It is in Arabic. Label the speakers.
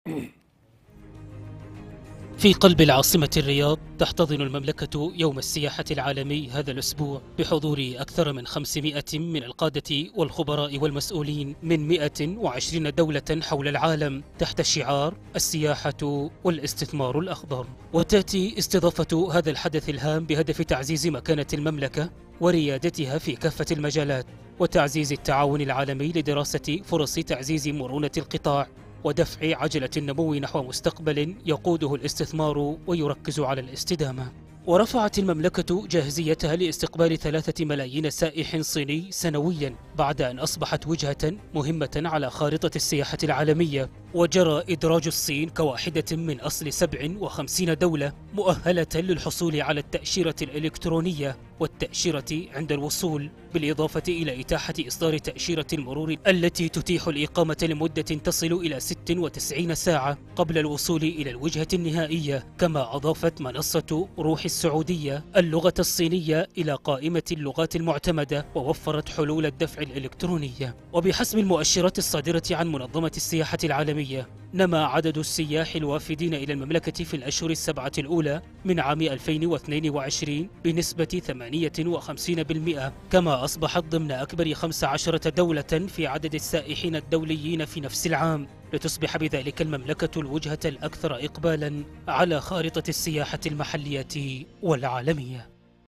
Speaker 1: في قلب العاصمة الرياض تحتضن المملكة يوم السياحة العالمي هذا الأسبوع بحضور أكثر من 500 من القادة والخبراء والمسؤولين من 120 دولة حول العالم تحت شعار السياحة والاستثمار الأخضر. وتأتي استضافة هذا الحدث الهام بهدف تعزيز مكانة المملكة وريادتها في كافة المجالات، وتعزيز التعاون العالمي لدراسة فرص تعزيز مرونة القطاع ودفع عجلة النمو نحو مستقبل يقوده الاستثمار ويركز على الاستدامة. ورفعت المملكة جاهزيتها لاستقبال 3 ملايين سائح صيني سنويا بعد أن أصبحت وجهة مهمة على خارطة السياحة العالمية، وجرى إدراج الصين كواحدة من أصل 57 دولة مؤهلة للحصول على التأشيرة الإلكترونية والتأشيرة عند الوصول، بالإضافة إلى إتاحة إصدار تأشيرة المرور التي تتيح الإقامة لمدة تصل إلى 96 ساعة قبل الوصول إلى الوجهة النهائية. كما أضافت منصة روح السعودية اللغة الصينية إلى قائمة اللغات المعتمدة، ووفرت حلول الدفع الإلكترونية. وبحسب المؤشرات الصادرة عن منظمة السياحة العالمية، نما عدد السياح الوافدين إلى المملكة في الأشهر السبعة الأولى من عام 2022 بنسبة 58%، كما أصبحت ضمن أكبر 15 دولة في عدد السائحين الدوليين في نفس العام، لتصبح بذلك المملكة الوجهة الأكثر إقبالا على خارطة السياحة المحلية والعالمية.